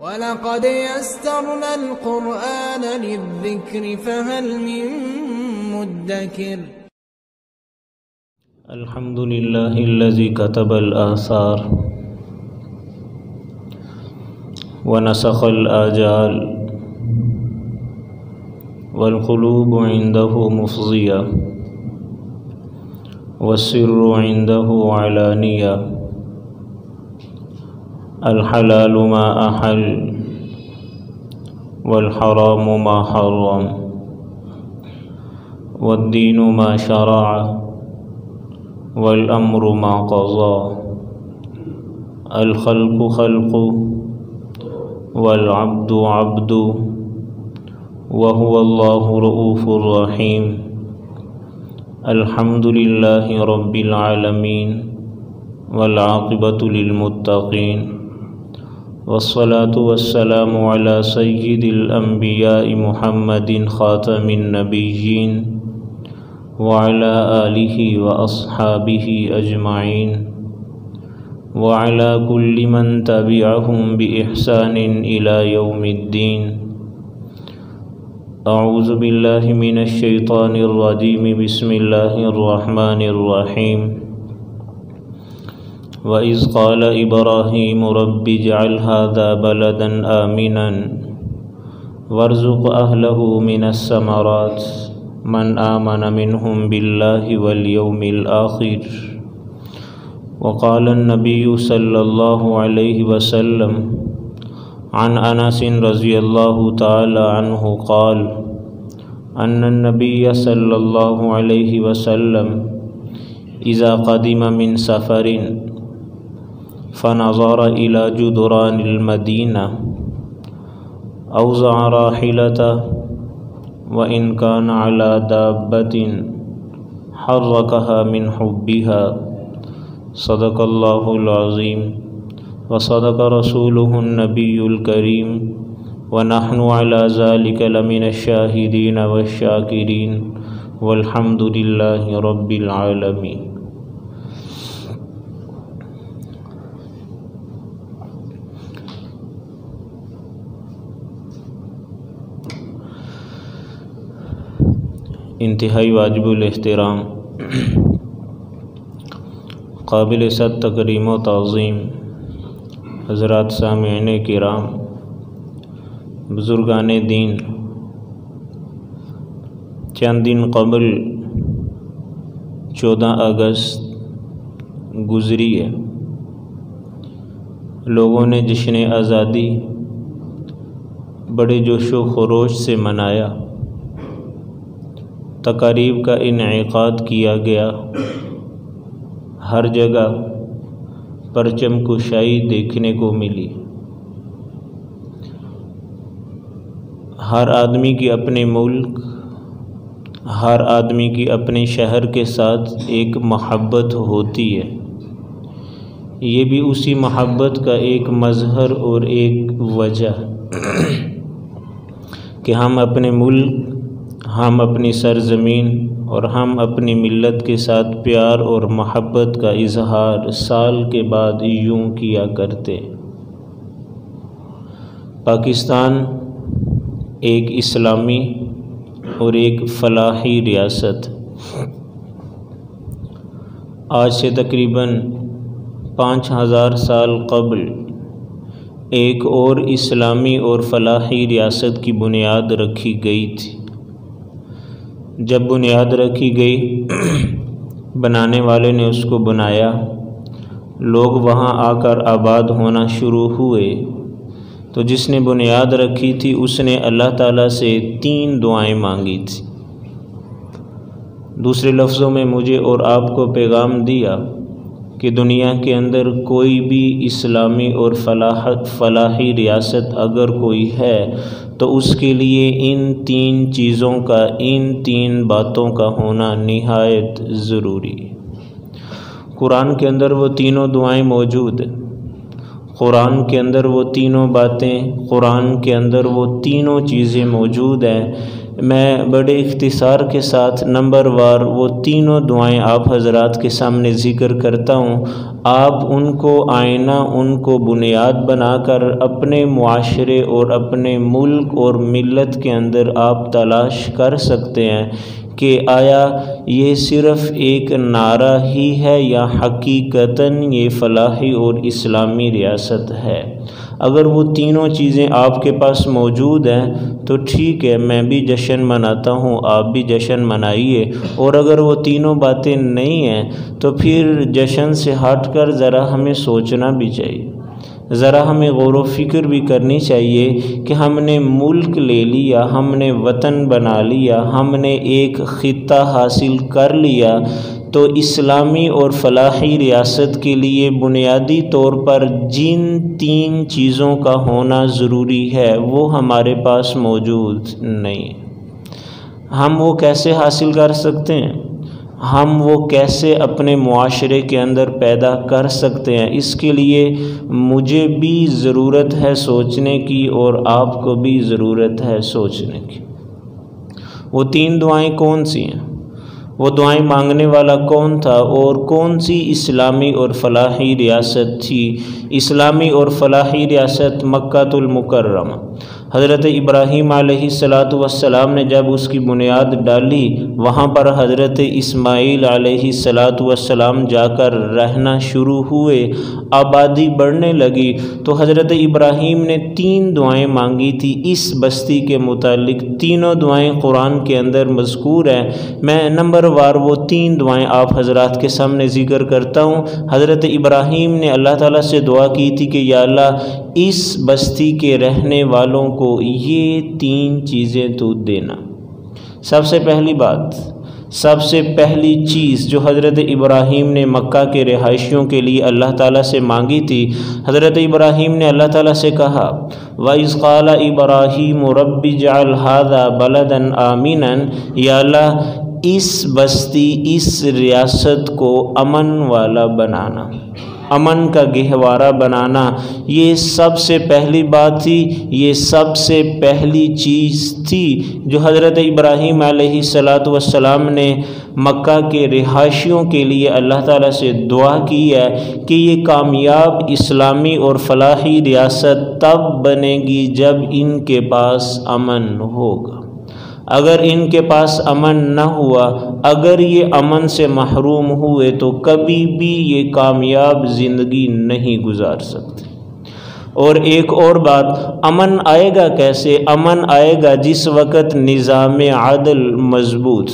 وَلَقَدْ يَسَّرْنَا الْقُرْآنَ لِلذِّكْرِ فَهَلْ مِن مُّدَّكِرٍ الحمد لله الذي كتب الآثار ونسخ الآجال والقلوب عنده مفضية والسر عنده علانية الحلال ما أحل والحرام ما حرم والدين ما شرع والأمر ما قضى الخلق خلق والعبد عبد وهو الله رؤوف رحيم الحمد لله رب العالمين والعاقبة للمتقين والصلاة والسلام على سيد الأنبياء محمد خاتم النبيين وعلى آله وأصحابه أجمعين وعلى كل من تبعهم بإحسان إلى يوم الدين أعوذ بالله من الشيطان الرجيم بسم الله الرحمن الرحيم وَإِذْ قَالَ إِبْرَاهِيمُ رَبِّ اجْعَلْ هَذَا بَلَدًا آمِنًا وَارْزُقْ أَهْلَهُ مِنَ الثَّمَرَاتِ مَنْ آمَنَ مِنْهُمْ بِاللَّهِ وَالْيَوْمِ الْآخِرِ وقال النبي صلى الله عليه وسلم عن أنس رضي الله تعالى عنه قال أن النبي صلى الله عليه وسلم إذا قدم من سفر فنظر إلى جدران المدينة أوزع راحلته وإن كان على دابة حركها من حبها صدق الله العظيم وصدق رسوله النبي الكريم ونحن على ذلك لمن الشاهدين والشاكرين والحمد لله رب العالمين انتہائی واجب الاحترام قابل صد تکریم و تعظیم حضرات سامعین کرام بزرگان دین، چند دن قبل 14 اگست گزری ہے۔ لوگوں نے جشن آزادی بڑے جوش و خروش سے منایا، تقاریب کا انعقاد کیا گیا، ہر جگہ پرچم کشائی دیکھنے کو ملی، ہر آدمی کی اپنے ملک، ہر آدمی کی اپنے شہر کے ساتھ ایک محبت ہوتی ہے، یہ بھی اسی محبت کا ایک مظہر اور ایک وجہ کہ ہم اپنے ملک، ہم اپنی سرزمین اور ہم اپنی ملت کے ساتھ پیار اور محبت کا اظہار سال کے بعد یوں کیا کرتے۔ پاکستان ایک اسلامی اور ایک فلاحی ریاست، آج سے تقریباً 5000 سال قبل ایک اور اسلامی اور فلاحی ریاست کی بنیاد رکھی گئی تھی۔ جب بنیاد رکھی گئی، بنانے والے نے اس کو بنایا، لوگ وہاں آ کر آباد ہونا شروع ہوئے، تو جس نے بنیاد رکھی تھی اس نے اللہ تعالیٰ سے 3 دعائیں مانگی تھی۔ دوسرے لفظوں میں مجھے اور آپ کو پیغام دیا کہ دنیا کے اندر کوئی بھی اسلامی اور فلاحی ریاست اگر کوئی ہے تو اس کے لیے ان 3 چیزوں کا، ان 3 باتوں کا ہونا نہایت ضروری ہے۔ قرآن کے اندر وہ تینوں دعائیں موجود ہیں، قرآن کے اندر وہ تینوں باتیں، قرآن کے اندر وہ تینوں چیزیں موجود ہیں۔ میں بڑے اختصار کے ساتھ نمبر وار وہ تینوں دعائیں آپ حضرات کے سامنے ذکر کرتا ہوں۔ آپ ان کو آئینہ، ان کو بنیاد بنا کر اپنے معاشرے اور اپنے ملک اور ملت کے اندر آپ تلاش کر سکتے ہیں کہ آیا یہ صرف ایک نعرہ ہی ہے یا حقیقتاً یہ فلاحی اور اسلامی ریاست ہے۔ اگر وہ تینوں چیزیں آپ کے پاس موجود ہیں تو ٹھیک ہے، میں بھی جشن مناتا ہوں، آپ بھی جشن منائیے، اور اگر وہ تینوں باتیں نہیں ہیں تو پھر جشن سے ہٹ کر ذرا ہمیں سوچنا بھی چاہیے، ذرا ہمیں غور و فکر بھی کرنی چاہیے کہ ہم نے ملک لے لیا، ہم نے وطن بنا لیا، ہم نے ایک خطہ حاصل کر لیا، تو اسلامی اور فلاحی ریاست کے لیے بنیادی طور پر جن تین چیزوں کا ہونا ضروری ہے وہ ہمارے پاس موجود نہیں۔ ہم وہ کیسے حاصل کر سکتے ہیں؟ ہم وہ کیسے اپنے معاشرے کے اندر پیدا کر سکتے ہیں؟ اس کے لیے مجھے بھی ضرورت ہے سوچنے کی اور آپ کو بھی ضرورت ہے سوچنے کی۔ وہ تین دعائیں کون سی ہیں؟ وہ دعائیں مانگنے والا کون تھا اور کون سی اسلامی اور فلاحی ریاست تھی؟ اسلامی اور فلاحی ریاست مکہ المکرمہ۔ حضرت ابراہیم علیہ السلام نے جب اس کی بنیاد ڈالی، وہاں پر حضرت اسماعیل علیہ السلام جا کر رہنا شروع ہوئے، آبادی بڑھنے لگی، تو حضرت ابراہیم نے تین دعائیں مانگی تھی اس بستی کے متعلق۔ تینوں دعائیں قرآن کے اندر مذکور ہیں۔ میں نمبر وار وہ تین دعائیں آپ حضرات کے سامنے ذکر کرتا ہوں۔ حضرت ابراہیم نے اللہ تعالیٰ سے دعا کی تھی کہ یا اللہ اس بستی کے رہنے والوں کو یہ تین چیزیں تو دینا۔ سب سے پہلی بات، سب سے پہلی چیز جو حضرت ابراہیم نے مکہ کے رہائشیوں کے لیے اللہ تعالیٰ سے مانگی تھی، حضرت ابراہیم نے اللہ تعالیٰ سے کہا وَإِذْ قَالَ إِبْرَاهِيمُ رَبِّ اجْعَلْ هَذَا بَلَدًا آمِنًا، یا اللہ اس بستی، اس ریاست کو امن والا بنانا، امن کا گہوارہ بنانا، یہ سب سے پہلی بات تھی، یہ سب سے پہلی چیز تھی جو حضرت ابراہیم علیہ السلام نے مکہ کے رہائشیوں کے لیے اللہ تعالیٰ سے دعا کی ہے کہ یہ کامیاب اسلامی اور فلاحی ریاست تب بنے گی جب ان کے پاس امن ہوگا۔ اگر ان کے پاس امن نہ ہوا، اگر یہ امن سے محروم ہوئے تو کبھی بھی یہ کامیاب زندگی نہیں گزار سکتے۔ اور ایک اور بات، امن آئے گا کیسے؟ امن آئے گا جس وقت نظام عدل مضبوط،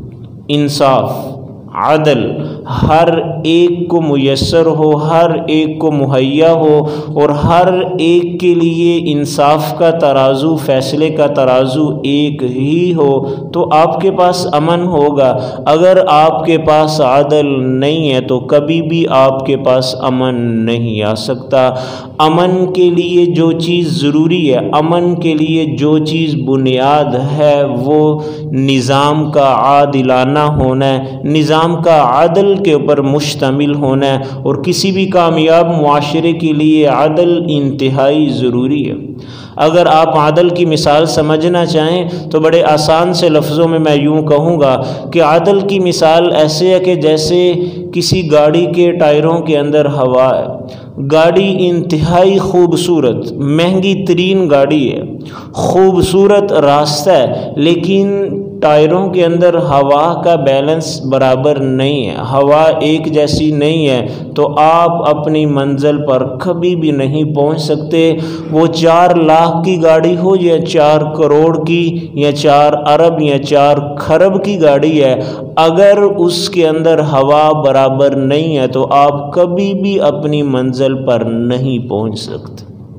انصاف، عدل ہر ایک کو میسر ہو، ہر ایک کو مہیا ہو، اور ہر ایک کے لیے انصاف کا ترازو، فیصلے کا ترازو ایک ہی ہو، تو آپ کے پاس امن ہوگا۔ اگر آپ کے پاس عدل نہیں ہے تو کبھی بھی آپ کے پاس امن نہیں آ سکتا۔ امن کے لیے جو چیز ضروری ہے، امن کے لیے جو چیز بنیاد ہے، وہ نظام کا عادلانہ ہونا ہے، نظام کا عدل کے اوپر مشتمل ہونا ہے، اور کسی بھی کامیاب معاشرے کے لیے عدل انتہائی ضروری ہے۔ اگر آپ عدل کی مثال سمجھنا چاہیں تو بڑے آسان سے لفظوں میں یوں کہوں گا کہ عدل کی مثال ایسے ہے کہ جیسے کسی گاڑی کے ٹائروں کے اندر ہوا ہے۔ گاڑی انتہائی خوبصورت، مہنگی ترین گاڑی ہے، خوبصورت راستہ ہے، لیکن ٹائروں کے اندر ہوا کا بیلنس برابر نہیں ہے، ہوا ایک جیسی نہیں ہے، تو آپ اپنی منزل پر کبھی بھی نہیں پہنچ سکتے۔ وہ 4 لاکھ کی گاڑی ہو یا 4 کروڑ کی یا 4 ارب یا 4 خرب کی گاڑی ہے، اگر اس کے اندر ہوا برابر نہیں ہے تو آپ کبھی بھی اپنی منزل پر نہیں پہنچ سکتے۔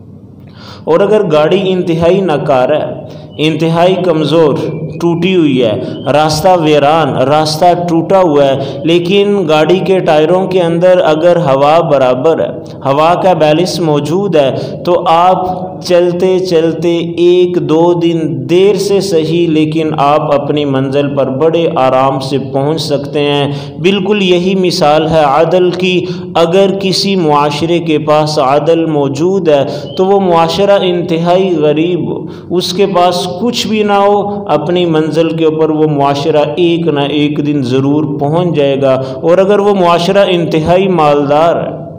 اور اگر گاڑی انتہائی ناکارہ ہے، انتہائی کمزور، ٹوٹی ہوئی ہے، راستہ ویران، راستہ ٹوٹا ہوا ہے، لیکن گاڑی کے ٹائروں کے اندر اگر ہوا برابر ہے، ہوا کا بیلنس موجود ہے، تو آپ چلتے چلتے 1-2 دن دیر سے صحیح لیکن آپ اپنی منزل پر بڑے آرام سے پہنچ سکتے ہیں۔ بالکل یہی مثال ہے عدل کی۔ اگر کسی معاشرے کے پاس عدل موجود ہے تو وہ معاشرہ انتہائی غریب ہو، اس کے پاس کچھ بھی نہ ہو، اپنی منزل کے اوپر وہ معاشرہ ایک نہ ایک دن ضرور پہنچ جائے گا۔ اور اگر وہ معاشرہ انتہائی مالدار ہے،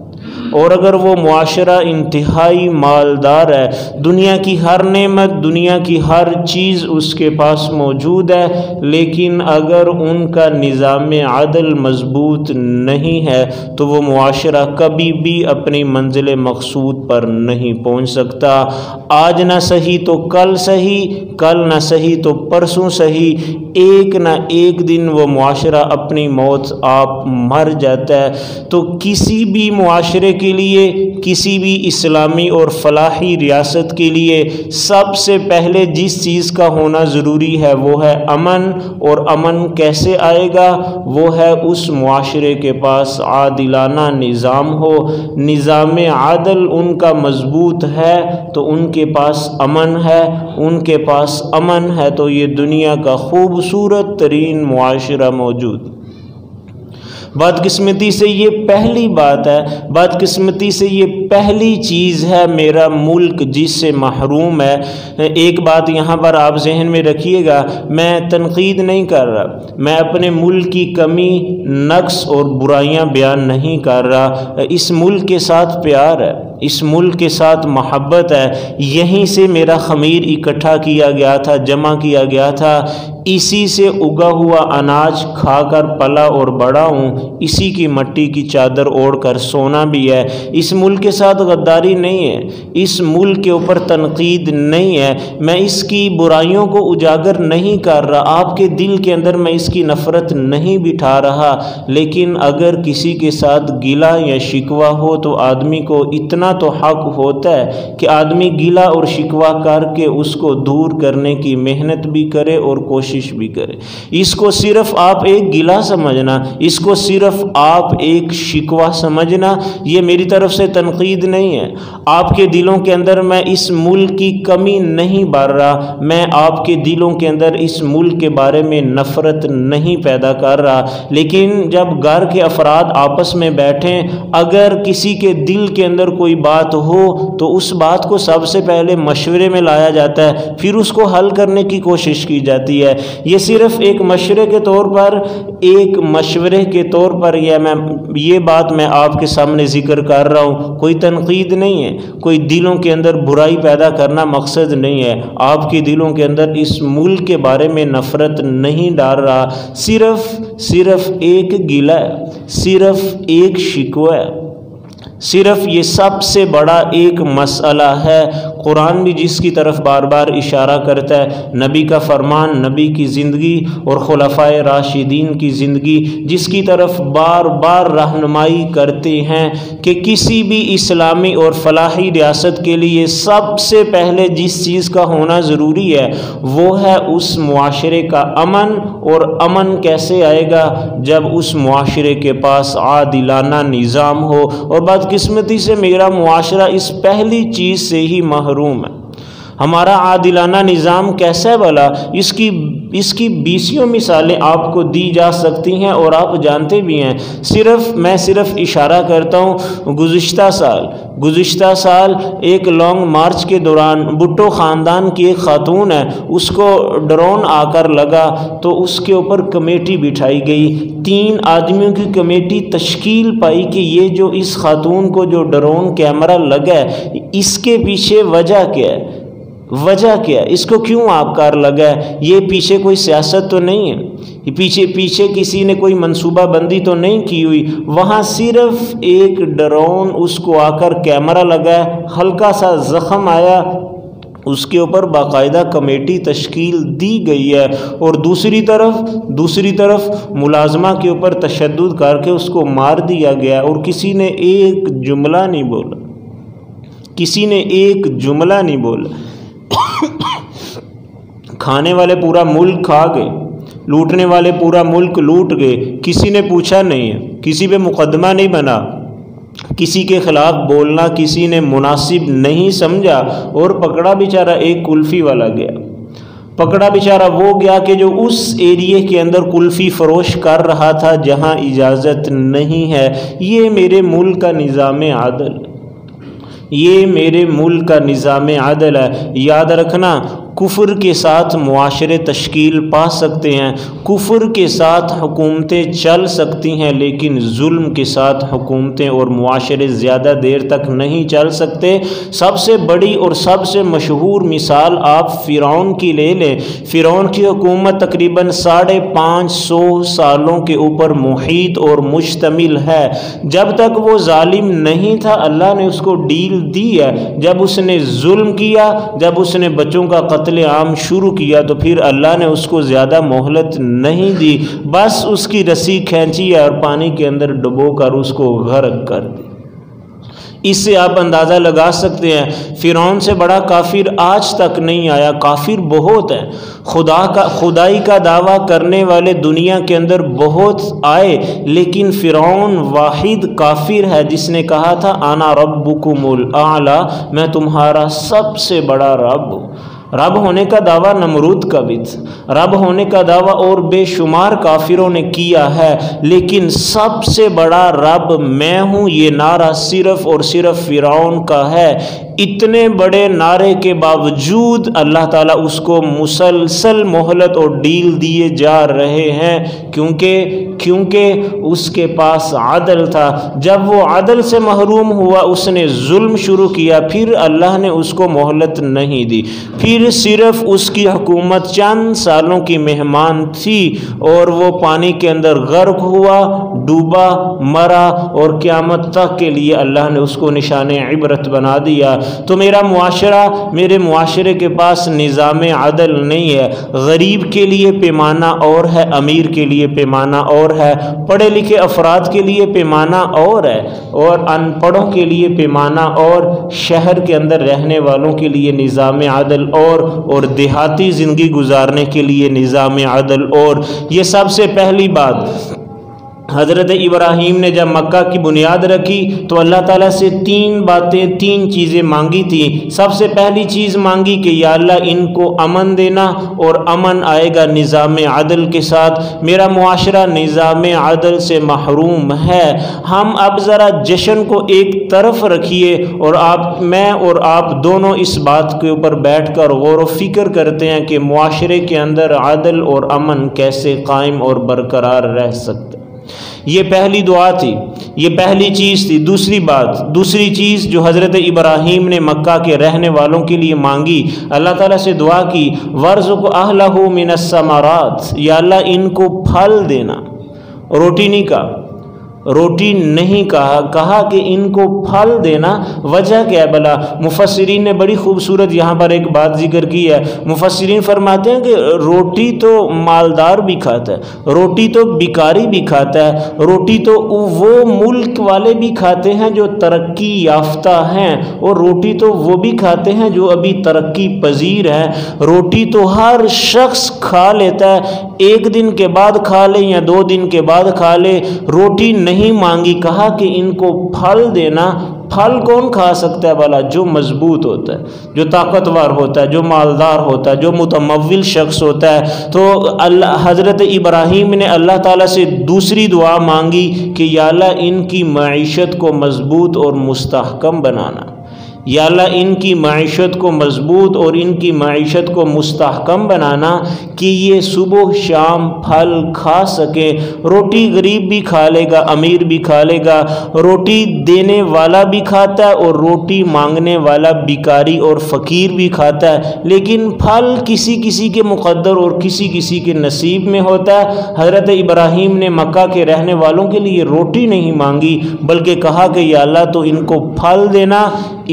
اور اگر وہ معاشرہ انتہائی مالدار ہے، دنیا کی ہر نعمت، دنیا کی ہر چیز اس کے پاس موجود ہے، لیکن اگر ان کا نظام عدل مضبوط نہیں ہے تو وہ معاشرہ کبھی بھی اپنی منزل مقصود پر نہیں پہنچ سکتا۔ آج نہ صحیح تو کل صحیح، کل نہ صحیح تو پرسوں صحیح، ایک نہ ایک دن وہ معاشرہ اپنی موت آپ مر جاتا ہے۔ تو کسی بھی معاشرے کے لیے، کسی بھی اسلامی اور فلاحی ریاست کے لیے سب سے پہلے جس چیز کا ہونا ضروری ہے وہ ہے امن، اور امن کیسے آئے گا؟ وہ ہے اس معاشرے کے پاس عادلانہ نظام ہو، نظام عدل ان کا مضبوط ہے تو ان کے پاس امن ہے، ان کے پاس امن ہے تو یہ دنیا کا خوبصورت ترین معاشرہ موجود۔ بدقسمتی سے یہ پہلی بات ہے، بدقسمتی سے یہ پہلی چیز ہے میرا ملک جس سے محروم ہے۔ ایک بات یہاں پر آپ ذہن میں رکھیے گا، میں تنقید نہیں کر رہا، میں اپنے ملک کی کمی، نقص اور برائیاں بیان نہیں کر رہا۔ اس ملک کے ساتھ پیار ہے، اس ملک کے ساتھ محبت ہے، یہیں سے میرا خمیر اکٹھا کیا گیا تھا، جمع کیا گیا تھا، اسی سے اگا ہوا اناج کھا کر پلا اور بڑا ہوں، اسی کی مٹی کی چادر اوڑھ کر سونا بھی ہے۔ اس ملک کے ساتھ غداری نہیں ہے، اس ملک کے اوپر تنقید نہیں ہے، میں اس کی برائیوں کو اجاگر نہیں کر رہا، آپ کے دل کے اندر میں اس کی نفرت نہیں بٹھا رہا، لیکن اگر کسی کے ساتھ گلہ یا شکوہ ہو تو آدمی کو اتنا تو حق ہوتا ہے کہ آدمی گلہ اور شکوہ کر کے اس کو دور کرنے کی محنت بھی کرے اور کوشش بھی کرے۔ اس کو صرف آپ ایک گلہ سمجھنا، اس کو صرف آپ ایک شکوہ سمجھنا، یہ میری طرف سے تنقید نہیں ہے۔ آپ کے دلوں کے اندر میں اس ملک کی کمی نہیں بھر رہا، میں آپ کے دلوں کے اندر اس ملک کے بارے میں نفرت نہیں پیدا کر رہا، لیکن جب گھر کے افراد آپس میں بیٹھیں، اگر کسی کے دل کے اندر کوئی بات ہو تو اس بات کو سب سے پہلے مشورے میں لایا جاتا ہے، پھر اس کو حل کرنے کی کوشش کی جاتی ہے۔ یہ صرف ایک مشورے کے طور پر، ایک مشورے کے طور پر یہ بات میں آپ کے سامنے ذکر کر رہا ہوں، کوئی تنقید نہیں ہے، کوئی دلوں کے اندر برائی پیدا کرنا مقصد نہیں ہے، آپ کے دلوں کے اندر اس ملک کے بارے میں نفرت نہیں ڈال رہا، صرف ایک گلہ ہے، صرف ایک شکوہ ہے، صرف یہ سب سے بڑا ایک مسئلہ ہے۔ قرآن بھی جس کی طرف بار بار اشارہ کرتا ہے، نبی کا فرمان، نبی کی زندگی اور خلفائے راشدین کی زندگی جس کی طرف بار بار رہنمائی کرتے ہیں کہ کسی بھی اسلامی اور فلاحی ریاست کے لیے سب سے پہلے جس چیز کا ہونا ضروری ہے وہ ہے اس معاشرے کا امن، اور امن کیسے آئے گا؟ جب اس معاشرے کے پاس عادلانہ نظام ہو، اور بدقسمتی سے میرا معاشرہ اس پہلی چیز سے ہی محروم ہے۔ ہمارا عادلانہ نظام کیسا ہے بھلا؟ اس کی بیسیوں مثالیں آپ کو دی جا سکتی ہیں اور آپ جانتے بھی ہیں، میں صرف اشارہ کرتا ہوں۔ گزشتہ سال ایک لانگ مارچ کے دوران بھٹو خاندان کی ایک خاتون ہے، اس کو ڈرون آ کر لگا تو اس کے اوپر کمیٹی بٹھائی گئی، 3 آدمیوں کی کمیٹی تشکیل پائی کہ یہ جو اس خاتون کو جو ڈرون کیمرہ لگا ہے اس کے پیچھے وجہ کیا ہے، اس کو کیوں آپ کار لگا ہے؟ یہ پیچھے کوئی سیاست تو نہیں ہے، پیچھے کسی نے کوئی منصوبہ بندی تو نہیں کی ہوئی، وہاں صرف ایک ڈرون اس کو آ کر کیمرہ لگا ہے، ہلکا سا زخم آیا، اس کے اوپر باقاعدہ کمیٹی تشکیل دی گئی ہے، اور دوسری طرف ملازمہ کے اوپر تشدد کر کے اس کو مار دیا گیا، اور کسی نے ایک جملہ نہیں بولا، کھانے والے پورا ملک کھا گئے، لوٹنے والے پورا ملک لوٹ گئے، کسی نے پوچھا نہیں ہے، کسی پہ مقدمہ نہیں بنا، کسی کے خلاف بولنا کسی نے مناسب نہیں سمجھا، اور پکڑا بیچارہ ایک کلفی والا گیا، پکڑا بیچارہ وہ گیا کہ جو اس ایریے کے اندر کلفی فروش کر رہا تھا جہاں اجازت نہیں ہے۔ یہ میرے ملک کا نظام عدل، یہ میرے ملک کا نظام عدل ہے۔ یاد رکھنا، کفر کے ساتھ معاشرے تشکیل پا سکتے ہیں، کفر کے ساتھ حکومتیں چل سکتی ہیں، لیکن ظلم کے ساتھ حکومتیں اور معاشرے زیادہ دیر تک نہیں چل سکتے۔ سب سے بڑی اور سب سے مشہور مثال آپ فرعون کی لے لیں۔ فرعون کی حکومت تقریباً 550 سالوں کے اوپر محیط اور مشتمل ہے۔ جب تک وہ ظالم نہیں تھا اللہ نے اس کو ڈیل دی ہے، جب اس نے ظلم کیا، جب اس نے بچوں کا قتل عام شروع کیا تو پھر اللہ نے اس کو زیادہ مہلت نہیں دی، بس اس کی رسی کھینچی اور پانی کے اندر ڈبو کر اس کو غرق کر دی۔ اس سے آپ اندازہ لگا سکتے ہیں فرعون سے بڑا کافر آج تک نہیں آیا۔ کافر بہت ہیں، خدائی کا دعویٰ کرنے والے دنیا کے اندر بہت آئے، لیکن فرعون واحد کافر ہے جس نے کہا تھا انا ربکم الاعلی، میں تمہارا سب سے بڑا رب ہوں۔ رب ہونے کا دعویٰ نمرود کا بھی تھا، رب ہونے کا دعویٰ اور بے شمار کافروں نے کیا ہے، لیکن سب سے بڑا رب میں ہوں یہ نعرہ صرف اور صرف فرعون کا ہے۔ اتنے بڑے نعرے کے باوجود اللہ تعالیٰ اس کو مسلسل مہلت اور ڈیل دیے جا رہے ہیں، کیونکہ اس کے پاس عدل تھا۔ جب وہ عدل سے محروم ہوا اس نے ظلم شروع کیا، پھر اللہ نے اس کو مہلت نہیں دی، پھر صرف اس کی حکومت چند سالوں کی مہمان تھی اور وہ پانی کے اندر غرق ہوا، ڈوبا، مرا، اور قیامت تک کے لیے اللہ نے اس کو نشان عبرت بنا دیا۔ تو میرے معاشرے کے پاس نظام عدل نہیں ہے۔ غریب کے لیے پیمانہ اور ہے، امیر کے لیے پیمانہ اور ہے، پڑھے لکھے افراد کے لیے پیمانہ اور ہے، اور ان پڑھوں کے لیے پیمانہ اور، شہر کے اندر رہنے والوں کے لیے نظام عدل اور دیہاتی زندگی گزارنے کے لیے نظام عدل اور۔ یہ سب سے پہلی بات حضرت ابراہیم نے جب مکہ کی بنیاد رکھی تو اللہ تعالیٰ سے تین چیزیں مانگی تھیں۔ سب سے پہلی چیز مانگی کہ یا اللہ ان کو امن دینا، اور امن آئے گا نظام عدل کے ساتھ۔ میرا معاشرہ نظام عدل سے محروم ہے۔ ہم اب ذرا جشن کو ایک طرف رکھیے اور میں اور آپ دونوں اس بات کے اوپر بیٹھ کر غور و فکر کرتے ہیں کہ معاشرے کے اندر عدل اور امن کیسے قائم اور برقرار رہ سکتے۔ یہ پہلی دعا تھی، یہ پہلی چیز تھی۔ دوسری چیز جو حضرت ابراہیم نے مکہ کے رہنے والوں کے لیے مانگی، اللہ تعالیٰ سے دعا کی وَارْزُقْ أَهْلَهُ مِنَ الثَّمَرَاتِ، یا اللہ ان کو پھل دینا۔ روٹی نہیں کہا کہ ان کو پھل دینا۔ وجہ کیا ہے بھلا؟ مفسرین نے بڑی خوبصورت یہاں پر ایک بات ذکر کی ہے۔ مفسرین فرماتے ہیں کہ روٹی تو مالدار بھی کھاتا ہے، روٹی تو بیکاری بھی کھاتا ہے، روٹی تو وہ ملک والے بھی کھاتے ہیں جو ترقی یافتہ ہیں، اور روٹی تو وہ بھی کھاتے ہیں جو ابھی ترقی پذیر ہیں۔ روٹی تو ہر شخص کھا لیتا ہے، ایک دن کے بعد کھا لے یا 2 دن کے بعد کھا لے۔ روٹی نہیں مانگی، کہا کہ ان کو پھل دینا۔ پھل کون کھا سکتا ہے بھلا؟ جو مضبوط ہوتا ہے، جو طاقتور ہوتا ہے، جو مالدار ہوتا ہے، جو متمول شخص ہوتا ہے۔ تو حضرت ابراہیم نے اللہ تعالیٰ سے دوسری دعا مانگی کہ یا اللہ ان کی معیشت کو مضبوط اور مستحکم بنانا، یا اللہ ان کی معیشت کو مضبوط اور ان کی معیشت کو مستحکم بنانا کہ یہ صبح شام پھل کھا سکیں۔ روٹی غریب بھی کھا لے گا، امیر بھی کھا لے گا، روٹی دینے والا بھی کھاتا ہے اور روٹی مانگنے والا بیکاری اور فقیر بھی کھاتا ہے، لیکن پھل کسی کسی کے مقدر اور کسی کسی کے نصیب میں ہوتا ہے۔ حضرت ابراہیم نے مکہ کے رہنے والوں کے لیے روٹی نہیں مانگی بلکہ کہا کہ یا اللہ تو ان کو پھل دینا۔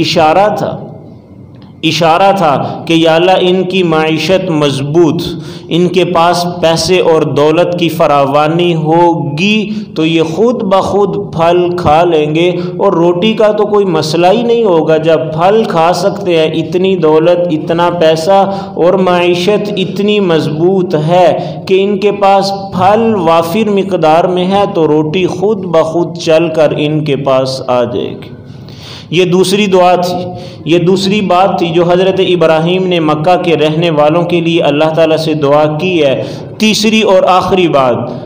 اشارہ تھا کہ یا اللہ ان کی معیشت مضبوط، ان کے پاس پیسے اور دولت کی فراوانی ہوگی تو یہ خود بخود پھل کھا لیں گے، اور روٹی کا تو کوئی مسئلہ ہی نہیں ہوگا۔ جب پھل کھا سکتے ہیں، اتنی دولت، اتنا پیسہ اور معیشت اتنی مضبوط ہے کہ ان کے پاس پھل وافر مقدار میں ہے تو روٹی خود بخود چل کر ان کے پاس آ جائے گی۔ یہ دوسری دعا تھی، یہ دوسری بات تھی جو حضرت ابراہیم نے مکہ کے رہنے والوں کے لیے اللہ تعالیٰ سے دعا کی ہے۔ تیسری اور آخری بات،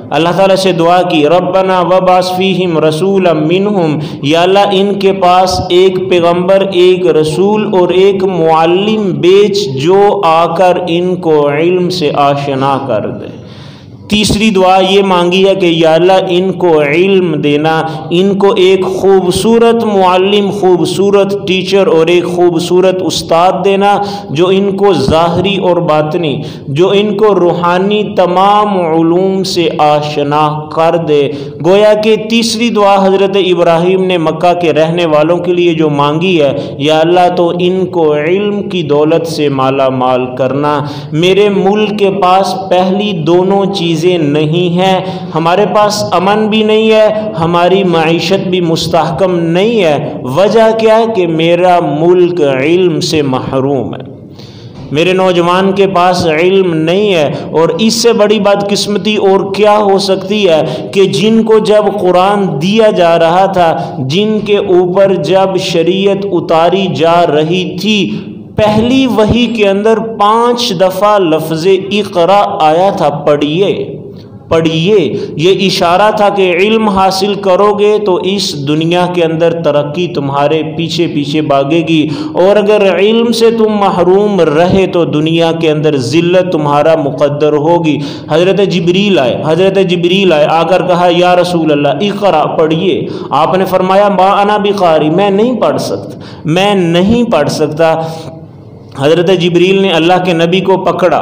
اللہ تعالیٰ سے دعا کی ربنا وبعث فیہم رسولا منہم، یا اللہ ان کے پاس ایک پیغمبر، ایک رسول اور ایک معلم بیچ جو آ کر ان کو علم سے آشنا کر دے۔ تیسری دعا یہ مانگی ہے کہ یا اللہ ان کو علم دینا، ان کو ایک خوبصورت معلم، خوبصورت ٹیچر اور ایک خوبصورت استاد دینا جو ان کو ظاہری اور باطنی، جو ان کو روحانی تمام علوم سے آشنا کر دے۔ گویا کہ تیسری دعا حضرت ابراہیم نے مکہ کے رہنے والوں کے لیے جو مانگی ہے، یا اللہ تو ان کو علم کی دولت سے مالا مال کرنا۔ میرے ملک کے پاس پہلی دونوں چیزیں نہیں ہیں، ہمارے پاس امن بھی نہیں ہے، ہماری معیشت بھی مستحکم نہیں ہے۔ وجہ کیا ہے کہ میرا ملک علم سے محروم ہے، میرے نوجوان کے پاس علم نہیں ہے۔ اور اس سے بڑی بدقسمتی اور کیا ہو سکتی ہے کہ جن کو جب قرآن دیا جا رہا تھا، جن کے اوپر جب شریعت اتاری جا رہی تھی، پہلی وحی کے اندر 5 دفعہ لفظ اقرا آیا تھا، پڑھیے پڑھیے۔ یہ اشارہ تھا کہ علم حاصل کرو گے تو اس دنیا کے اندر ترقی تمہارے پیچھے پیچھے بھاگے گی، اور اگر علم سے تم محروم رہے تو دنیا کے اندر ذلت تمہارا مقدر ہوگی۔ حضرت جبریل آئے آ کر کہا یا رسول اللہ اقرا، پڑھیے۔ آپ نے فرمایا ما انا بقاری، میں نہیں پڑھ سکتا۔ حضرت جبریل نے اللہ کے نبی کو پکڑا،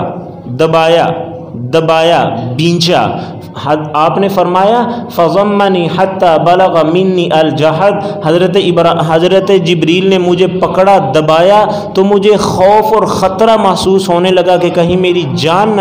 دبایا بینچا۔ آپ نے فرمایا فضمنی حتی بلغ منی الجہد، حضرت جبریل نے مجھے پکڑا، دبایا تو مجھے خوف اور خطرہ محسوس ہونے لگا کہ کہیں میری جان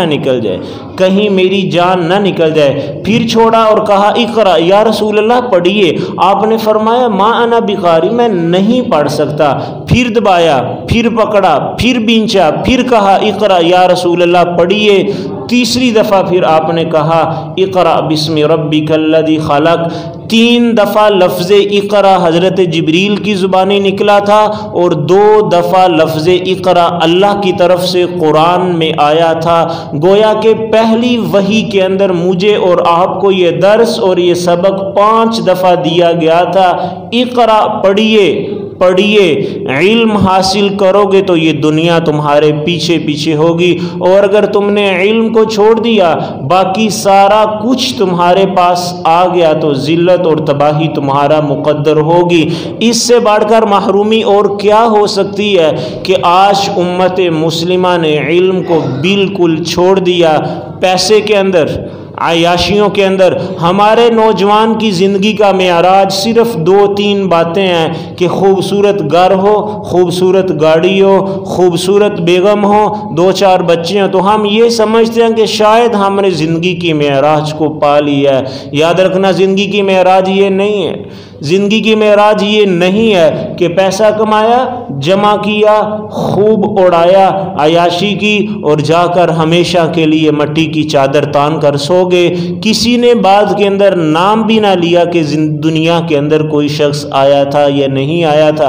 نہ نکل جائے، پھر چھوڑا اور کہا اقرا یا رسول اللہ پڑھیے۔ آپ نے فرمایا ما انا بقاری، میں نہیں پڑھ سکتا۔ پھر دبایا، پھر پکڑا، پھر بینچا، پھر کہا اقرا یا رسول اللہ پڑھیے۔ تیسری دفعہ پھر آپ نے کہا اقرا بسم ربک الذی خلق۔ 3 دفعہ لفظ اقرا حضرت جبریل کی زبانی نکلا تھا، اور 2 دفعہ لفظ اقرا اللہ کی طرف سے قرآن میں آیا تھا۔ گویا کہ پہلی وحی کے اندر مجھے اور آپ کو یہ درس اور یہ سبق 5 دفعہ دیا گیا تھا، اقرا پڑھیے، علم حاصل کرو گے تو یہ دنیا تمہارے پیچھے پیچھے ہوگی، اور اگر تم نے علم کو چھوڑ دیا، باقی سارا کچھ تمہارے پاس آ گیا تو ذلت اور تباہی تمہارا مقدر ہوگی۔ اس سے بڑھ کر محرومی اور کیا ہو سکتی ہے کہ آج امت مسلمہ نے علم کو بالکل چھوڑ دیا، پیسے کے اندر، عیاشیوں کے اندر۔ ہمارے نوجوان کی زندگی کا معراج صرف 2-3 باتیں ہیں کہ خوبصورت گھر ہو، خوبصورت گاڑی ہو، خوبصورت بیگم ہو، 2-4 بچے ہوں، تو ہم یہ سمجھتے ہیں کہ شاید ہم نے زندگی کی معراج کو پا لیا ہے۔ یاد رکھنا زندگی کی معراج یہ نہیں ہے، زندگی کی معراج یہ نہیں ہے کہ پیسہ کمایا، جمع کیا، خوب اڑایا، عیاشی کی اور جا کر ہمیشہ کے لیے مٹی کی چادر تان کر سو گئے۔ کسی نے بعد کے اندر نام بھی نہ لیا کہ دنیا کے اندر کوئی شخص آیا تھا یا نہیں آیا تھا۔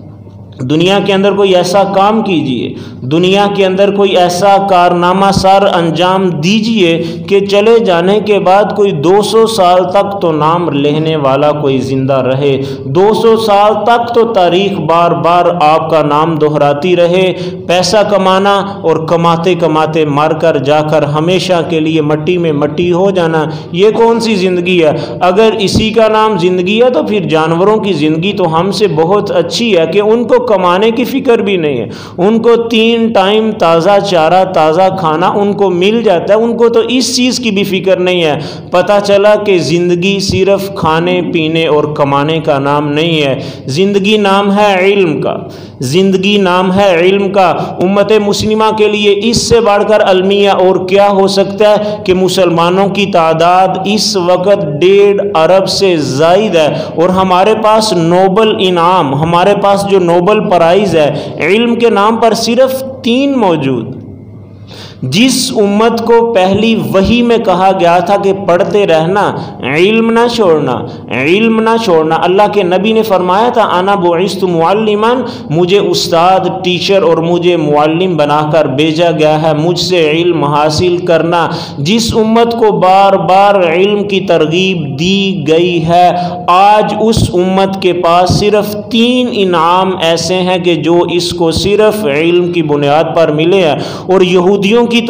دنیا کے اندر کوئی ایسا کام کیجئے، دنیا کے اندر کوئی ایسا کارنامہ سر انجام دیجئے کہ چلے جانے کے بعد کوئی 200 سال تک تو نام لینے والا کوئی زندہ رہے، 200 سال تک تو تاریخ بار بار آپ کا نام دہراتی رہے۔ پیسہ کمانا اور کماتے کماتے مر کر جا کر ہمیشہ کے لیے مٹی میں مٹی ہو جانا، یہ کون سی زندگی ہے؟ اگر اسی کا نام زندگی ہے تو پھر جانوروں کی زندگی تو ہم سے بہت اچھی ہے کہ ان کو کمانے کی فکر بھی نہیں ہے، ان کو 3 ٹائم تازہ چارہ، تازہ کھانا ان کو مل جاتا ہے، ان کو تو اس چیز کی بھی فکر نہیں ہے۔ پتہ چلا کہ زندگی صرف کھانے پینے اور کمانے کا نام نہیں ہے، زندگی نام ہے علم کا، زندگی نام ہے علم کا۔ امت مسلمہ کے لیے اس سے بڑھ کر المیہ اور کیا ہو سکتا ہے کہ مسلمانوں کی تعداد اس وقت 1.5 ارب سے زائد ہے، اور ہمارے پاس نوبل انعام، ہمارے پاس جو نوبل پرائز ہے علم کے نام پر صرف 3 موجود، جس امت کو پہلی وحی میں کہا گیا تھا کہ پڑھتے رہنا، علم نہ چھوڑنا، علم نہ چھوڑنا، اللہ کے نبی نے فرمایا تھا انا بعثت معلما، مجھے استاد، ٹیچر اور مجھے معلم بنا کر بھیجا گیا ہے، مجھ سے علم حاصل کرنا۔ جس امت کو بار بار علم کی ترغیب دی گئی ہے، آج اس امت کے پاس صرف 3 انعام ایسے ہیں کہ جو اس کو صرف علم کی بنیاد پر ملے ہیں، اور یہودیوں کی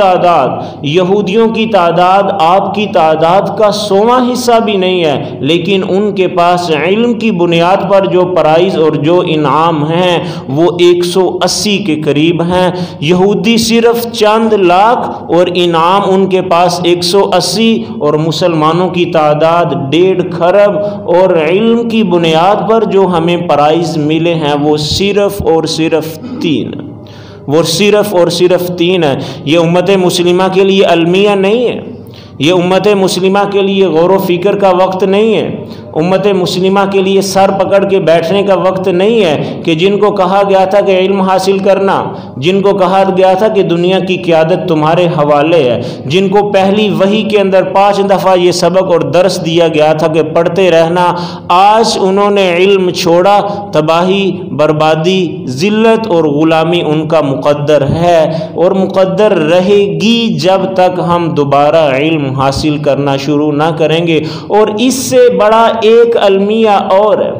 تعداد آپ کی تعداد کا 100واں حصہ بھی نہیں ہے، لیکن ان کے پاس علم کی بنیاد پر جو پرائز اور جو انعام ہیں وہ 180 کے قریب ہیں۔ یہودی صرف چند لاکھ اور انعام ان کے پاس 180، اور مسلمانوں کی تعداد 1.5 کھرب، اور علم کی بنیاد پر جو ہمیں پرائز ملے ہیں وہ صرف اور صرف 3، وہ صرف اور صرف 3 ہے۔ یہ امت مسلمہ کے لیے المیہ نہیں ہے، یہ امت مسلمہ کے لیے غور و فکر کا وقت نہیں ہے، امت مسلمہ کے لیے سر پکڑ کے بیٹھنے کا وقت نہیں ہے کہ جن کو کہا گیا تھا کہ علم حاصل کرنا، جن کو کہا گیا تھا کہ دنیا کی قیادت تمہارے حوالے ہے، جن کو پہلی وحی کے اندر 5 دفعہ یہ سبق اور درس دیا گیا تھا کہ پڑھتے رہنا، آج انہوں نے علم چھوڑا۔ تباہی، بربادی، ذلت اور غلامی ان کا مقدر ہے اور مقدر رہے گی جب تک ہم دوبارہ علم حاصل کرنا شروع نہ کریں گے۔ اور اس سے بڑا ایک المیہ اور ہے،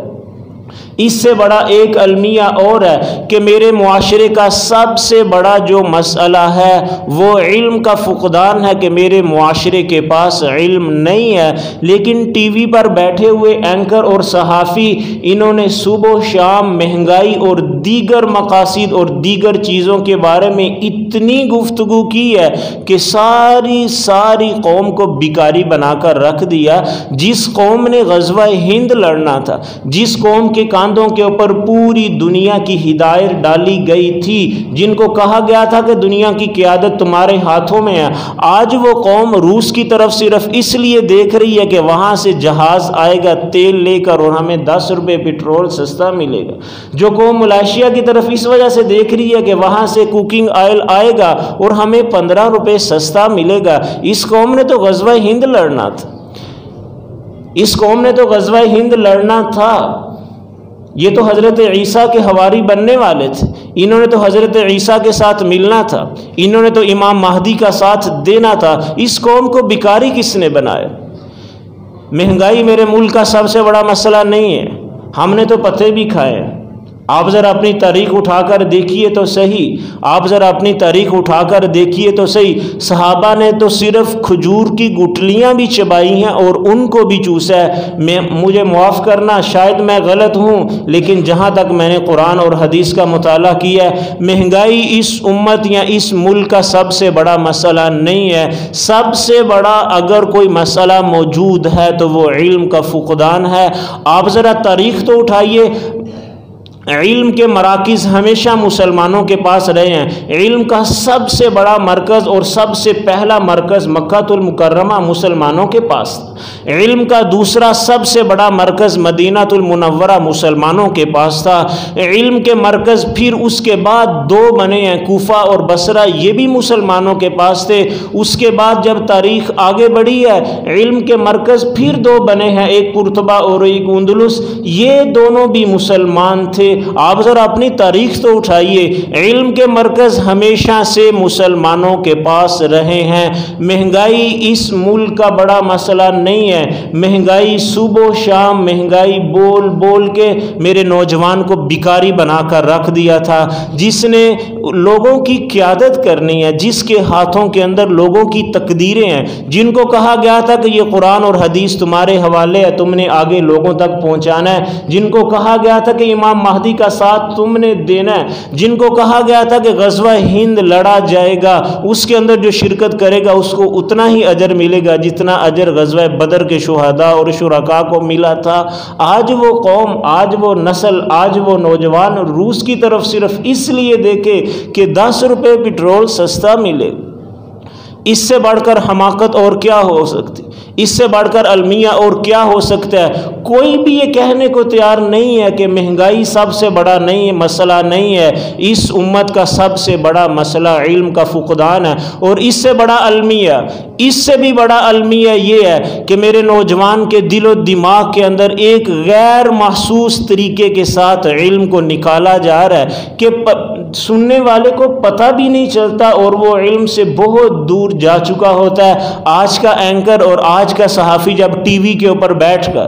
اس سے بڑا ایک المیہ اور ہے کہ میرے معاشرے کا سب سے بڑا جو مسئلہ ہے وہ علم کا فقدان ہے، کہ میرے معاشرے کے پاس علم نہیں ہے، لیکن ٹی وی پر بیٹھے ہوئے اینکر اور صحافی انہوں نے صبح و شام مہنگائی اور دیگر مقاصد اور دیگر چیزوں کے بارے میں اتنی گفتگو کی ہے کہ ساری قوم کو بیکاری بنا کر رکھ دیا۔ جس قوم نے غزوہ ہند لڑنا تھا، جس قوم کے کاندھوں کے اوپر پوری دنیا کی ہدایت ڈالی گئی تھی، جن کو کہا گیا تھا کہ دنیا کی قیادت تمہارے ہاتھوں میں ہے، آج وہ قوم روس کی طرف صرف اس لیے دیکھ رہی ہے کہ وہاں سے جہاز آئے گا تیل لے کر اور ہمیں 10 روپے پیٹرول سستا ملے گا۔ جو قوم ملائیشیا کی طرف اس وجہ سے دیکھ رہی ہے کہ وہاں سے کوکنگ آئل آئے گا اور ہمیں 15 روپے سستا ملے گا۔ اس قوم نے تو غزوہ ہند لڑنا تھا، اس قوم نے تو غزوہ ہند لڑنا تھا۔ یہ تو حضرت عیسیٰ کے حواری بننے والے تھے، انہوں نے تو حضرت عیسیٰ کے ساتھ ملنا تھا، انہوں نے تو امام مہدی کا ساتھ دینا تھا۔ اس قوم کو بیکاری کس نے بنایا؟ مہنگائی میرے ملک کا سب سے بڑا مسئلہ نہیں ہے، ہم نے تو پتے بھی کھائے ہیں۔ آپ ذرا اپنی تاریخ اٹھا کر دیکھیے تو صحیح، آپ ذرا اپنی تاریخ اٹھا کر دیکھیے تو صحیح، صحابہ نے تو صرف کھجور کی گٹلیاں بھی چبائی ہیں اور ان کو بھی چوسا ہے۔ مجھے معاف کرنا، شاید میں غلط ہوں، لیکن جہاں تک میں نے قرآن اور حدیث کا مطالعہ کیا ہے، مہنگائی اس امت یا اس ملک کا سب سے بڑا مسئلہ نہیں ہے۔ سب سے بڑا اگر کوئی مسئلہ موجود ہے تو وہ علم کا فقدان ہے۔ آپ ذرا تاریخ تو اٹھائیے، علم کے مراکز ہمیشہ مسلمانوں کے پاس رہے ہیں۔ علم کا سب سے بڑا مرکز اور سب سے پہلا مرکز مکہ المکرمہ مسلمانوں کے پاس تھا، علم کا دوسرا سب سے بڑا مرکز مدینہ المنورہ مسلمانوں کے پاس تھا، علم کے مرکز پھر اس کے بعد 2 بنے ہیں، کوفہ اور بصرہ، یہ بھی مسلمانوں کے پاس تھے۔ اس کے بعد جب تاریخ آگے بڑھی ہے، علم کے مرکز پھر 2 بنے ہیں، ایک قرطبہ اور ایک اندلس، یہ دونوں بھی مسلمان تھے۔ آپ ذرا اپنی تاریخ تو اٹھائیے، علم کے مرکز ہمیشہ سے مسلمانوں کے پاس رہے ہیں۔ مہنگائی اس ملک کا بڑا مسئلہ نہیں ہے، مہنگائی صبح و شام مہنگائی بول بول کے میرے نوجوان کو بیکاری بنا کر رکھ دیا تھا۔ جس نے لوگوں کی قیادت کرنی ہے، جس کے ہاتھوں کے اندر لوگوں کی تقدیریں ہیں، جن کو کہا گیا تھا کہ یہ قرآن اور حدیث تمہارے حوالے ہے، تم نے آگے لوگوں تک پہنچانا ہے، جن کو کہا گیا تھا کہ امام مہدی کا ساتھ تم نے دینا ہے، جن کو کہا گیا تھا کہ غزوہ ہند لڑا جائے گا، اس کے اندر جو شرکت کرے گا اس کو اتنا ہی اجر ملے گا جتنا اجر غزوہ بدر کے شہداء اور شرکاء کو ملا تھا۔ آج وہ قوم، آج وہ نسل، آج وہ نوجوان روس کی طرف صرف اس لیے دیکھے کہ 10 روپے پیٹرول سستا ملے۔ اس سے بڑھ کر حماقت اور کیا ہو سکتی؟ اس سے بڑھ کر المیہ اور کیا ہو سکتا ہے؟ کوئی بھی یہ کہنے کو تیار نہیں ہے کہ مہنگائی سب سے بڑا نہیں مسئلہ نہیں ہے۔ اس امت کا سب سے بڑا مسئلہ علم کا فقدان ہے، اور اس سے بڑا المیہ، اس سے بھی بڑا المیہ یہ ہے کہ میرے نوجوان کے دل و دماغ کے اندر ایک غیر محسوس طریقے کے ساتھ علم کو نکالا جا رہا ہے کہ سننے والے کو پتہ بھی نہیں چلتا اور وہ علم سے بہت دور جا چکا ہوتا ہے۔ آج کا اینکر اور آج کا صحافی جب ٹی وی کے اوپر بیٹھ کر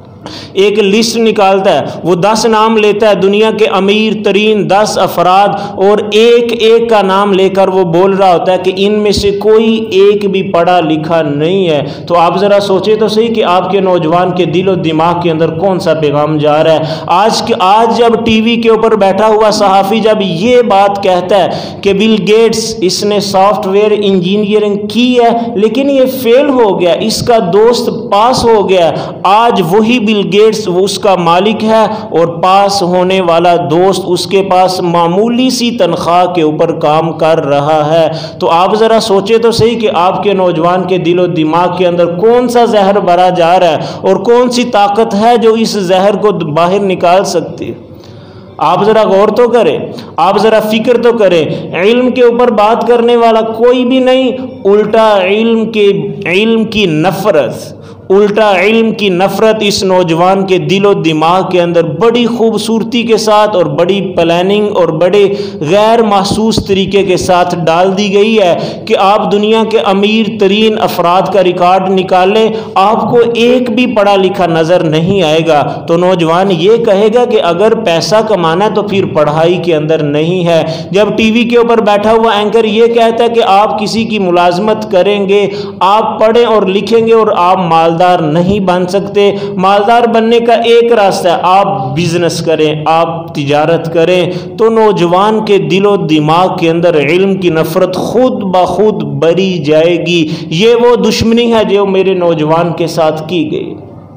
ایک لسٹ نکالتا ہے، وہ 10 نام لیتا ہے دنیا کے امیر ترین 10 افراد، اور ایک ایک کا نام لے کر وہ بول رہا ہوتا ہے کہ ان میں سے کوئی ایک بھی پڑھا لکھا نہیں ہے۔ تو آپ ذرا سوچیں تو صحیح کہ آپ کے نوجوان کے دل و دماغ کے اندر کون سا پیغام جا رہا ہے۔ آج جب ٹی وی کے اوپر بیٹھا ہوا صحافی جب یہ بات کہتا ہے کہ بل گیٹس اس نے سافٹ ویئر انجینئرنگ کی ہے لیکن یہ فیل ہو گیا، اس کا دوست پاس ہو گیا، آج وہی بل گیٹس وہ اس کا مالک ہے اور پاس ہونے والا دوست اس کے پاس معمولی سی تنخواہ کے اوپر کام کر رہا ہے۔ تو آپ ذرا سوچیں تو صحیح کہ آپ کے نوجوان کے دل و دماغ کے اندر کون سا زہر بھرا جا رہا ہے اور کون سی طاقت ہے جو اس زہر کو باہر نکال سکتی ہے۔ آپ ذرا غور تو کریں، آپ ذرا فکر تو کریں، علم کے اوپر بات کرنے والا کوئی بھی نہیں، الٹا علم کی نفرت، الٹا علم کی نفرت اس نوجوان کے دل و دماغ کے اندر بڑی خوبصورتی کے ساتھ اور بڑی پلاننگ اور بڑے غیر محسوس طریقے کے ساتھ ڈال دی گئی ہے کہ آپ دنیا کے امیر ترین افراد کا ریکارڈ نکالیں، آپ کو ایک بھی پڑھا لکھا نظر نہیں آئے گا۔ تو نوجوان یہ کہے گا کہ اگر پیسہ کمانا ہے تو پھر پڑھائی کے اندر نہیں ہے۔ جب ٹی وی کے اوپر بیٹھا ہوا اینکر یہ کہتا ہے کہ آپ کسی کی ملازمت کریں گے، آپ پڑھیں اور لکھیں گے اور آپ مالدار نہیں بن سکتے، مالدار بننے کا ایک راستہ ہے آپ بزنس کریں، آپ تجارت کریں، تو نوجوان کے دل و دماغ کے اندر علم کی نفرت خود بخود بری جائے گی۔ یہ وہ دشمنی ہے جو میرے نوجوان کے ساتھ کی گئی،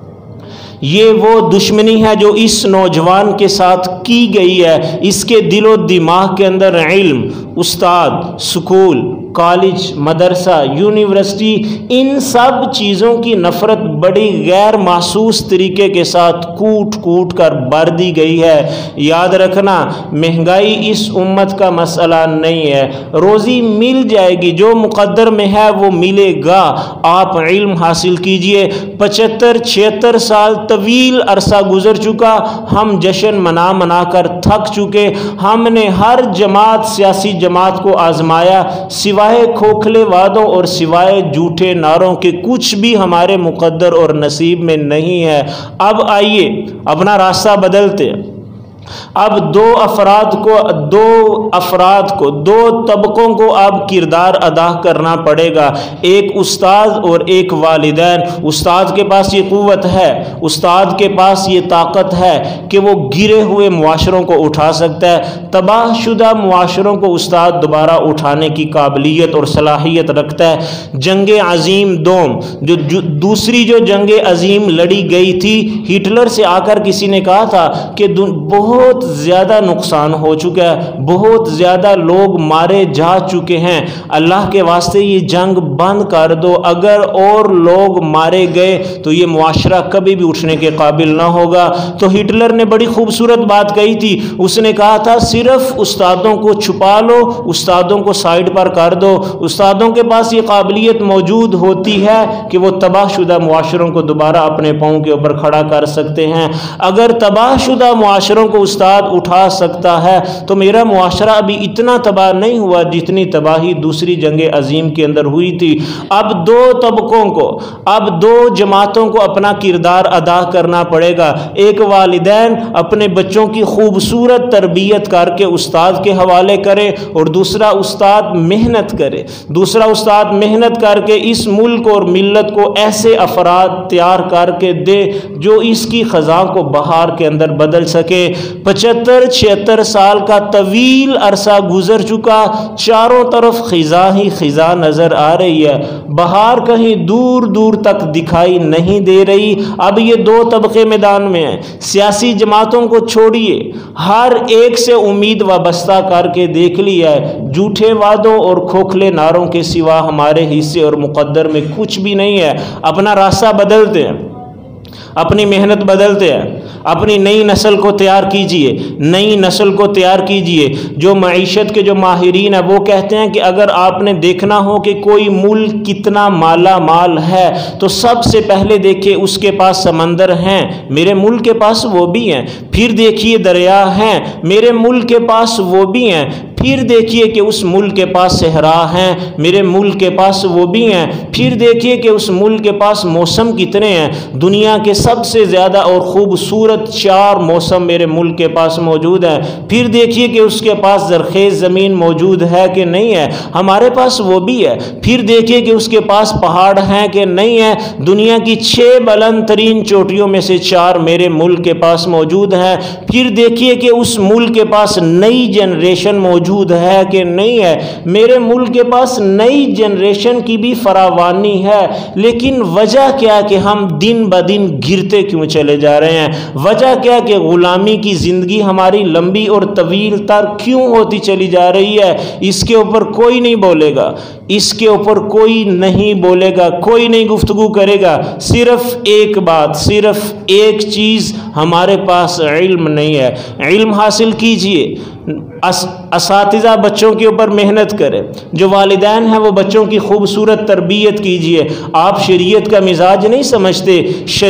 یہ وہ دشمنی ہے جو اس نوجوان کے ساتھ کی گئی ہے۔ اس کے دل و دماغ کے اندر علم، استاد، سکول، کالج، مدرسہ، یونیورسٹی، ان سب چیزوں کی نفرت بڑی غیر محسوس طریقے کے ساتھ کوٹ کوٹ کر بھر دی گئی ہے۔ یاد رکھنا، مہنگائی اس امت کا مسئلہ نہیں ہے، روزی مل جائے گی، جو مقدر میں ہے وہ ملے گا۔ آپ علم حاصل کیجئے۔ 75-76 سال طویل عرصہ گزر چکا، ہم جشن منا کر تھک چکے، ہم نے ہر جماعت، سیاسی جماعت کو آزمایا، سوائے کھوکھلے وعدوں اور سوائے جھوٹے نعروں کے کچھ بھی ہمارے مقدر اور نصیب میں نہیں ہے۔ اب آئیے اپنا راستہ بدلتے، اب دو طبقوں کو اب کردار ادا کرنا پڑے گا، ایک استاد اور ایک والدین۔ استاد کے پاس یہ قوت ہے، استاد کے پاس یہ طاقت ہے کہ وہ گرے ہوئے معاشروں کو اٹھا سکتا ہے، تباہ شدہ معاشروں کو استاد دوبارہ اٹھانے کی قابلیت اور صلاحیت رکھتا ہے۔ جنگ عظیم دوم، دوسری جو جنگ عظیم لڑی گئی تھی، ہٹلر سے آ کر کسی نے کہا تھا کہ بہت زیادہ نقصان ہو چکا ہے، بہت زیادہ لوگ مارے جا چکے ہیں، اللہ کے واسطے یہ جنگ بند کر دو، اگر اور لوگ مارے گئے تو یہ معاشرہ کبھی بھی اٹھنے کے قابل نہ ہوگا۔ تو ہٹلر نے بڑی خوبصورت بات کہی تھی، اس نے کہا تھا صرف استادوں کو چھپا لو، استادوں کو سائیڈ پر کر دو، استادوں کے پاس یہ قابلیت موجود ہوتی ہے کہ وہ تباہ شدہ معاشروں کو دوبارہ اپنے پاؤں کے اوپر کھڑا کر سکتے ہیں۔ اگر تباہ شدہ معاشروں کو استاد اٹھا سکتا ہے تو میرا معاشرہ ابھی اتنا تباہ نہیں ہوا جتنی تباہی دوسری جنگ عظیم کے اندر ہوئی تھی۔ اب دو طبقوں کو، اب دو جماعتوں کو اپنا کردار ادا کرنا پڑے گا۔ ایک والدین اپنے بچوں کی خوبصورت تربیت کر کے استاد کے حوالے کرے، اور دوسرا استاد محنت کرے، دوسرا استاد محنت کر کے اس ملک اور ملت کو ایسے افراد تیار کر کے دے جو اس کی خزاں کو بہار کے اندر بدل سکے۔ 75-76 سال کا طویل عرصہ گزر چکا، چاروں طرف خزاں ہی خزاں نظر آ رہی ہے، بہار کہیں دور دور تک دکھائی نہیں دے رہی۔ اب یہ دو طبقے میدان میں ہیں، سیاسی جماعتوں کو چھوڑیے، ہر ایک سے امید وابستہ کر کے دیکھ لیا ہے، جھوٹے وعدوں اور کھوکھلے نعروں کے سوا ہمارے حصے اور مقدر میں کچھ بھی نہیں ہے۔ اپنا راستہ بدلتے ہیں، اپنی محنت بدلتے ہیں، اپنی نئی نسل کو تیار کیجئے، نئی نسل کو تیار کیجئے۔ جو معیشت کے جو ماہرین ہیں وہ کہتے ہیں کہ اگر آپ نے دیکھنا ہو کہ کوئی ملک کتنا مالا مال ہے تو سب سے پہلے دیکھیں اس کے پاس سمندر ہیں، میرے ملک کے پاس وہ بھی ہیں، پھر دیکھیے دریا ہیں، میرے ملک کے پاس وہ بھی ہیں، پھر دیکھیے کہ اس ملک کے پاس صحرا ہیں، میرے ملک کے پاس وہ بھی ہیں، پھر دیکھیے کہ اس ملک کے پاس موسم کتنے ہیں، دنیا کے سب سے زیادہ اور خوبصورت 4 موسم میرے ملک کے پاس موجود ہیں، پھر دیکھیے کہ اس کے پاس زرخیز زمین موجود ہے کہ نہیں ہے، ہمارے پاس وہ بھی ہے، پھر دیکھیے کہ اس کے پاس پہاڑ ہیں کہ نہیں ہے، دنیا کی 6 بلند ترین چوٹیوں میں سے 4 میرے ملک کے پاس موجود ہیں، پھر دیکھیے کہ اس ملک کے پاس نئی جنریشن موجود ہے کہ نہیں ہے، میرے ملک کے پاس نئی جنریشن کی بھی فراوانی ہے، لیکن وجہ کیا کہ ہم دن بدن گرتے کیوں چلے جا رہے ہیں؟ وجہ کیا کہ غلامی کی زندگی ہماری لمبی اور طویل تر کیوں ہوتی چلی جا رہی ہے؟ اس کے اوپر کوئی نہیں بولے گا، اس کے اوپر کوئی نہیں بولے گا، کوئی نہیں گفتگو کرے گا، صرف ایک بات، صرف ایک چیز، ہمارے پاس علم نہیں ہے۔ علم حاصل کیجئے، اساتذہ بچوں کے اوپر محنت کرے، جو والدین ہیں وہ بچوں کی خوبصورت تربیت کیجئے۔ آپ شریعت کا مزاج نہیں سمجھتے،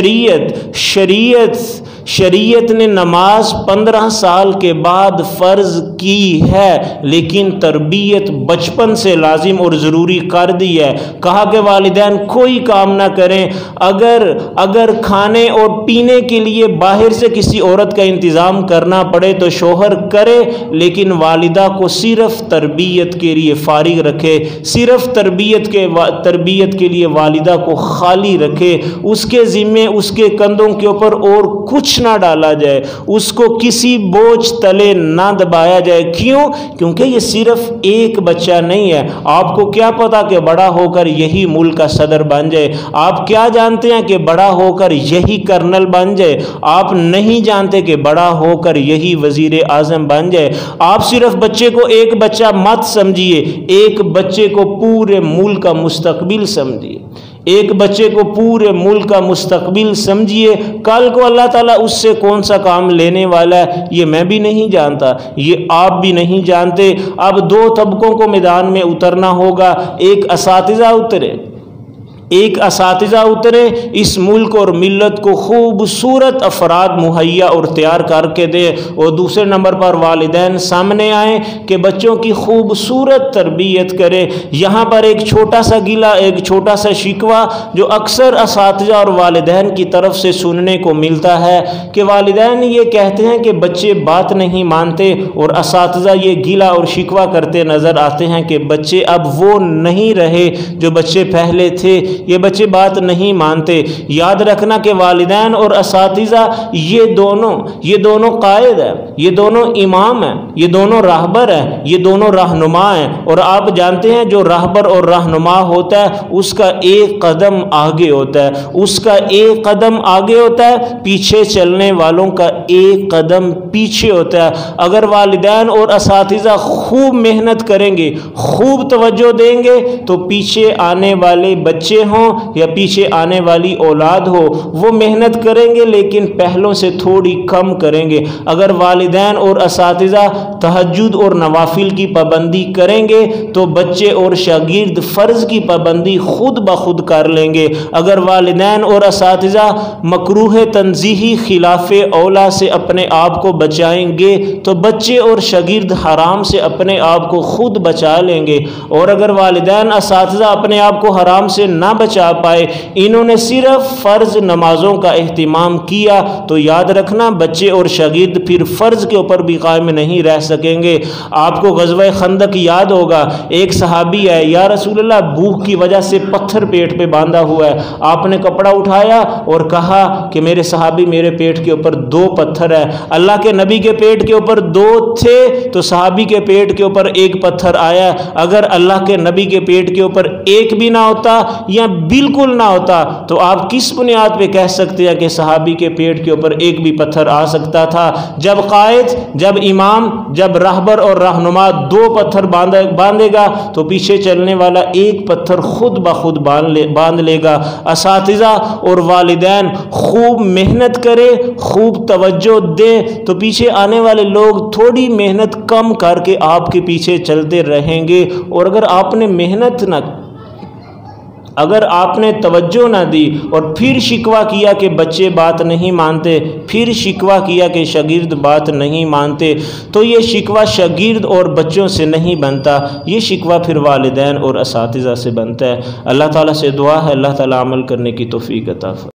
شریعت نے نماز 15 سال کے بعد فرض کی ہے، لیکن تربیت بچپن سے لازم اور ضروری کر دی ہے۔ کہا کہ والدین کوئی کام نہ کریں، اگر کھانے اور پینے کے لیے باہر سے کسی عورت کا انتظام کرنا پڑے تو شوہر کرے، لیکن والدہ کو صرف تربیت کے لیے فارغ رکھے، صرف تربیت کے لیے والدہ کو خالی رکھے، اس کے ذمے، اس کے کندھوں کے اوپر اور کچھ نہ ڈالا جائے، اس کو کسی بوجھ تلے نہ دبایا جائے۔ کیوں؟ کیونکہ یہ صرف ایک بچہ نہیں ہے۔ آپ کو کیا پتا کہ بڑا ہو کر یہی ملک کا صدر بن جائے؟ آپ کیا جانتے ہیں کہ بڑا ہو کر یہی کرنل بن جائے؟ آپ نہیں جانتے کہ بڑا ہو کر یہی وزیر اعظم بن جائے۔ آپ صرف بچے کو ایک بچہ مت سمجھیے، ایک بچے کو پورے ملک کا مستقبل سمجھیے، ایک بچے کو پورے ملک کا مستقبل سمجھیے۔ کل کو اللہ تعالیٰ اس سے کون سا کام لینے والا ہے یہ میں بھی نہیں جانتا، یہ آپ بھی نہیں جانتے۔ اب 2 طبقوں کو میدان میں اترنا ہوگا، ایک اساتذہ اترے، اس ملک اور ملت کو خوبصورت افراد مہیا اور تیار کر کے دے، اور دوسرے نمبر پر والدین سامنے آئیں کہ بچوں کی خوبصورت تربیت کرے۔ یہاں پر ایک چھوٹا سا گلہ، ایک چھوٹا سا شکوہ جو اکثر اساتذہ اور والدین کی طرف سے سننے کو ملتا ہے کہ والدین یہ کہتے ہیں کہ بچے بات نہیں مانتے، اور اساتذہ یہ گلہ اور شکوہ کرتے نظر آتے ہیں کہ بچے اب وہ نہیں رہے جو بچے پہلے تھے، یہ بچے بات نہیں مانتے۔ یاد رکھنا کہ والدین اور اساتذہ یہ دونوں قائد ہیں، یہ دونوں امام ہیں، یہ دونوں راہبر ہیں، یہ دونوں رہنما ہیں، اور آپ جانتے ہیں جو راہبر اور رہنما ہوتا ہے اس کا ایک قدم آگے ہوتا ہے، اس کا ایک قدم آگے ہوتا ہے، پیچھے چلنے والوں کا ایک قدم پیچھے ہوتا ہے۔ اگر والدین اور اساتذہ خوب محنت کریں گے، خوب توجہ دیں گے تو پیچھے آنے والے بچے ہوں یا پیچھے آنے والی اولاد ہو وہ محنت کریں گے، لیکن پہلوں سے تھوڑی کم کریں گے۔ اگر والدین اور اساتذہ تہجد اور نوافل کی پابندی کریں گے تو بچے اور شاگرد فرض کی پابندی خود بخود کر لیں گے۔ اگر والدین اور اساتذہ مکروہ تنزیہی خلاف اولا سے اپنے آپ کو بچائیں گے تو بچے اور شاگرد حرام سے اپنے آپ کو خود بچا لیں گے، اور اگر والدین اساتذہ اپنے آپ کو حرام سے نہ نہ بچا پائے، انہوں نے صرف فرض نمازوں کا اہتمام کیا، تو یاد رکھنا بچے اور شاگرد پھر فرض کے اوپر بھی قائم نہیں رہ سکیں گے۔ آپ کو غزوہ خندق یاد ہوگا، ایک صحابی ہے، یا رسول اللہ بھوک کی وجہ سے پتھر پیٹ پہ باندھا ہوا ہے، آپ نے کپڑا اٹھایا اور کہا کہ میرے صحابی میرے پیٹ کے اوپر 2 پتھر ہے۔ اللہ کے نبی کے پیٹ کے اوپر 2 تھے تو صحابی کے پیٹ کے اوپر 1 پتھر آیا۔ اگر اللہ کے نبی کے پیٹ کے اوپر 1 بھی نہ ہوتا یا بالکل نہ ہوتا تو آپ کس بنیاد پہ کہہ سکتے ہیں کہ صحابی کے پیٹ کے اوپر 1 بھی پتھر آ سکتا تھا؟ جب قائد، جب امام، جب راہبر اور رہنما 2 پتھر باندھے گا تو پیچھے چلنے والا 1 پتھر خود بخود باندھ لے گا۔ اساتذہ اور والدین خوب محنت کرے، خوب توجہ دے تو پیچھے آنے والے لوگ تھوڑی محنت کم کر کے آپ کے پیچھے چلتے رہیں گے، اور اگر آپ نے توجہ نہ دی اور پھر شکوہ کیا کہ بچے بات نہیں مانتے، پھر شکوہ کیا کہ شاگرد بات نہیں مانتے، تو یہ شکوہ شاگرد اور بچوں سے نہیں بنتا، یہ شکوہ پھر والدین اور اساتذہ سے بنتا ہے۔ اللہ تعالیٰ سے دعا ہے اللہ تعالیٰ عمل کرنے کی توفیق عطا فرمائے۔